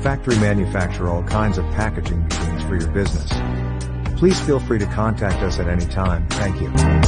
factory manufacture all kinds of packaging machines for your business. Please feel free to contact us at any time. Thank you.